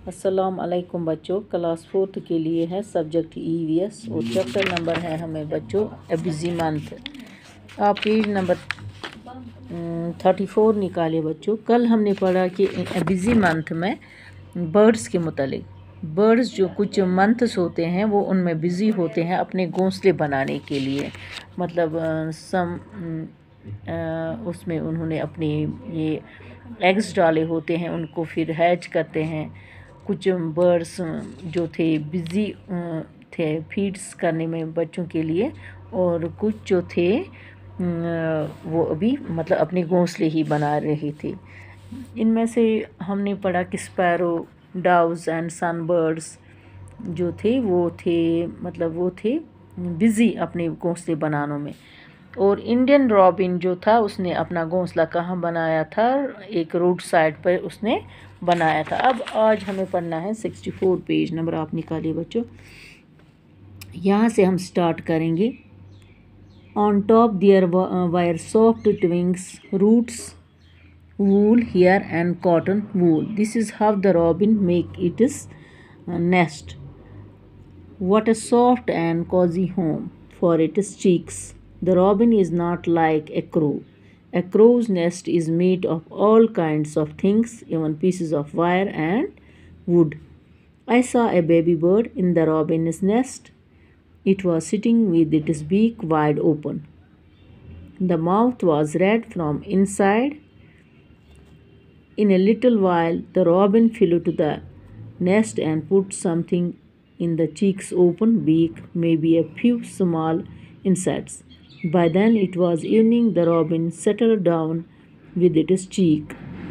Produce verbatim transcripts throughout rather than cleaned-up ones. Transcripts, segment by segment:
अस्सलाम अलैकुम बच्चों, क्लास फोर्थ के लिए है सब्जेक्ट ईवीएस और चैप्टर नंबर है हमें बच्चों ए बिजी मंथ। आप पेज नंबर थर्टी फोर निकाले बच्चों। कल हमने पढ़ा कि ए बिजी मंथ में बर्ड्स के मुतालिक, बर्ड्स जो कुछ मंथ्स होते हैं वो उनमें बिज़ी होते हैं अपने घोंसले बनाने के लिए। मतलब सम उसमें उन्होंने अपने ये एग्स डाले होते हैं, उनको फिर हैच करते हैं। कुछ बर्ड्स जो थे बिज़ी थे फीड्स करने में बच्चों के लिए, और कुछ जो थे वो अभी मतलब अपने घोंसले ही बना रहे थे। इनमें से हमने पढ़ा कि स्पैरो, डाव्स एंड सनबर्ड्स जो थे वो थे मतलब वो थे बिज़ी अपने घोंसले बनाने में। और इंडियन रॉबिन जो था उसने अपना घोंसला कहाँ बनाया था? एक रोड साइड पर उसने बनाया था। अब आज हमें पढ़ना है सिक्सटी फोर पेज नंबर, आप निकालिए बच्चों। यहाँ से हम स्टार्ट करेंगे। On top there were soft twigs, roots, wool hair and cotton wool. This is how the robin make its uh, nest. What a soft and cozy home for its cheeks. The robin is not like a crow. A crow's nest is made of all kinds of things, even pieces of wire and wood. I saw a baby bird in the robin's nest. It was sitting with its beak wide open. The mouth was red from inside. In a little while, the robin flew to the nest and put something in the cheek's open beak, maybe a few small insects. By then it was evening. The robin settled down with its cheek.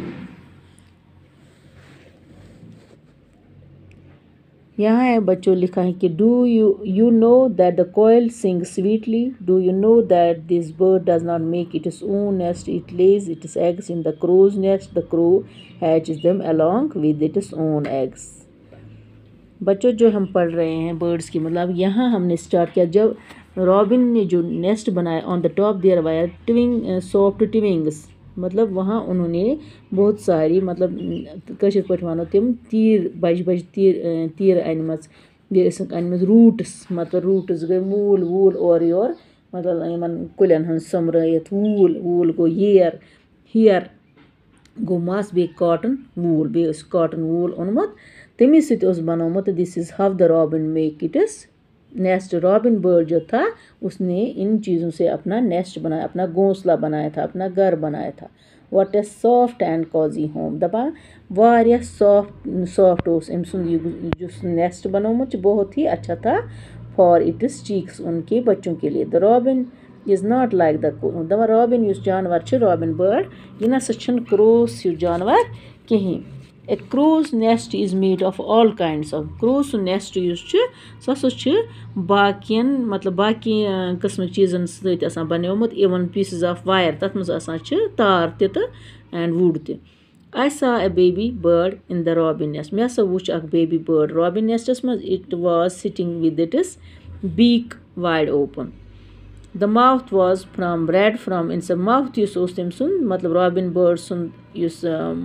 यहाँ है बच्चों लिखा है कि do you you know that the koel sing sweetly, do you know that this bird does not make its own nest, it lays its eggs in the crow's nest, the crow hatches them along with its own eggs. बच्चों जो हम पढ़ रहे हैं birds की, मतलब यहाँ हमने स्टार्ट किया जब रॉबिन ने जो नेस्ट बनाया। On the top there were twig soft twigs, मतलब वहाँ उन्होंने बहुत सारी मतलब कशर पे वनो तम तीर बज बज तीर तीर अनम अनम रूट्स, मतलब रूट्स गए मूल वूल और योर मतलब इन कुलन हन समरत, वूल वूल गो येर, हेयर गो मस, बे कॉटन वूल, बे कॉटन वूल ओनमुत तमी सत बनोमुत। This is how the robin make its nest. Robin bird जो था उसने इन चीज़ों से अपना नेस्ट बनाया, अपना घोंसला बनाया था, अपना घर बनाया था। What a soft and cosy home, दपा वारिया सॉफ्ट सॉफ्ट उस अम सुंद जो नेस्ट बनोमुत बहुत ही अच्छा था। फॉर इट्स चीक्स, उनके बच्चों के लिए। The robin is not like the दपा रॉबिन युस जानवर रॉबिन बर्ड यह नसा क्रोस हिउ जानवर कहीं। A crow's nest is made of all kinds of. Crow's nest युस सो बाकियन मतलब बाकी किस्म चीज़न सत बनियोमुत, इवन पीसेस ऑफ वायर, तथ मज तार त एंड वुड त। I saw a baby bird in the robin nest. मे हसा वुच अख बेबी बर्ड रॉबिन नेस्टस मज। It was sitting with its beak wide open. The mouth was from red from inside. Mouth युस ओस तम सुन मतलब रॉबिन बर्ड सुन युस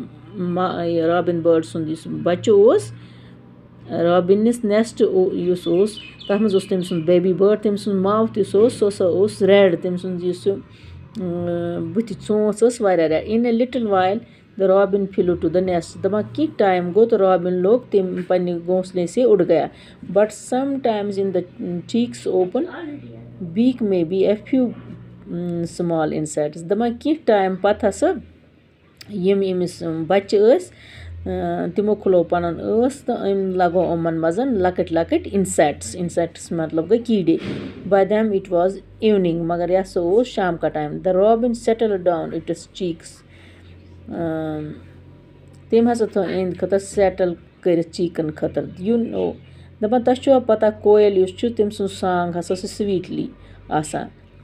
रॉबिन बर्ड सुन बच्चो ओस रॉबिनस नेस्ट युस ओस तथ मज तम सुन बेबी बर्ड, तम सुन माउथ युस ओस सो सा ओस रेड, तम सुन युस बुथ चोंच ओस वारिया red. In a little while the robin flew to the nest, दपा कि टाइम गो तो रॉबिन लोग तम पन्ने घोंसले से उड़ गया। But sometimes in the chicks open beak may be a few small insects, दपा कि टाइम पत हसा यम यमिस बच्चे तिमो खुलो पन तो अम लगो अमन मजन लकट लकट इंसेक्ट्स। इंसेक्ट्स मतलब गई कीड़े। By them it was evening, मगर यह सो शाम का time. The robin settle down its chicks, तम हसा थो इन खतर सेटल कर चीकन खतर। यू नो दपा तह पता कोयल युस तम सुन सांग हसा स्वीटली आसान।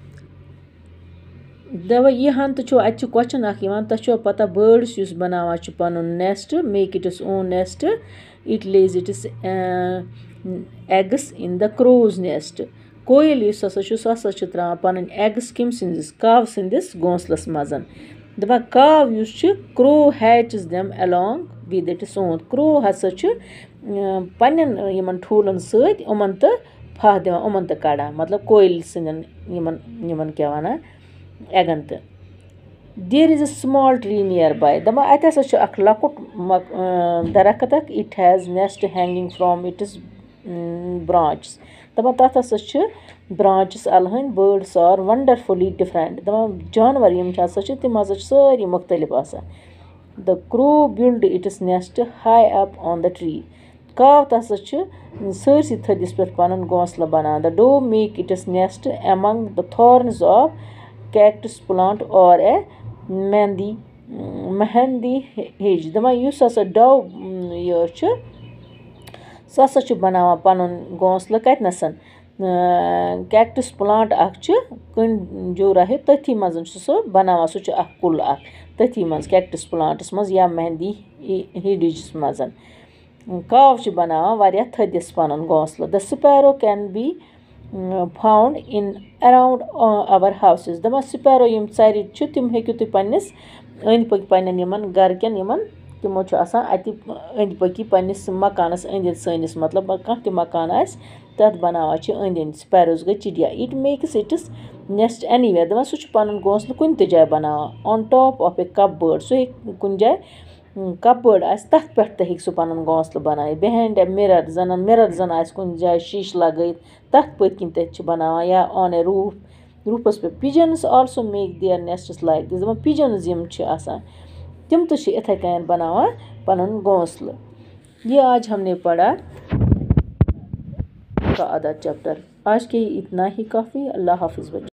दवा यह हन तो अच्छे क्वेश्चन अख तह पता बर्ड्स युस बनावान पन nest, make its own nest, it lays its eggs in the crow's nest. Koel युस हसा सह हसा त्रावान पन एग्स किम सिंदिस काव सिंदिस घोंसलस मजन। दपा काव युस crow hatches them along with its own. Crow hasa chu pannen yaman thoolan sait umman ta phah devan umman ta kada matlab koil sinen yaman yaman kya wana egan ta. There is a small tree nearby. Dama ata sa chu ak lakut darakat. It has nest hanging from its um, branches. Dama tata sa chu branches alhan. Birds are wonderfully different. Dama janwar yim cha sa chu tim asa sari mukhtalif asa. The crow built its nest high up on the tree. Kaw tasa chu sarsi thadis per panan gonsla bana. The dove make its nest among the thorns of cactus plant or a mehendi mehendi hedge. Dama yus asa dove yo chu sasa chu banawa panun gonsla katnasan cactus plant ak chu kun jo rahe tathi mazan chu so banawa su chu ak kul ak tathi maz cactus plants maz ya mehendi hedge mazan. Kaw chu banawa variya thadis panun gonsla. The sparrow can be Uh, found in around uh, our houses. Dama sparrow yim sari chu tim heku tu pannis and pak panan yaman garken yaman timo chu asan ati and paki pannis makanas and sanis matlab kan ti makan as tat banawa chu and sparrows ga chidiya. It makes its nest anywhere. Dama su chu panan gonsla kun te jay banawa on top of a cupboard. So kun jay cupboard as tat pet ta hik su panan gonsla banay behind a mirror zanan mirror zan as kun jay shish lagait tat petkin te ch banawa ya on a roof roofs pe. Pigeons also make their nests like this. Dama pigeons yim ch asa tim to ch ethai kan banawa panan gonsla. ये आज हमने पढ़ा का आधा chapter. आज के इतना ही काफ़ी. अल्लाह हाफिज़ बच्चों.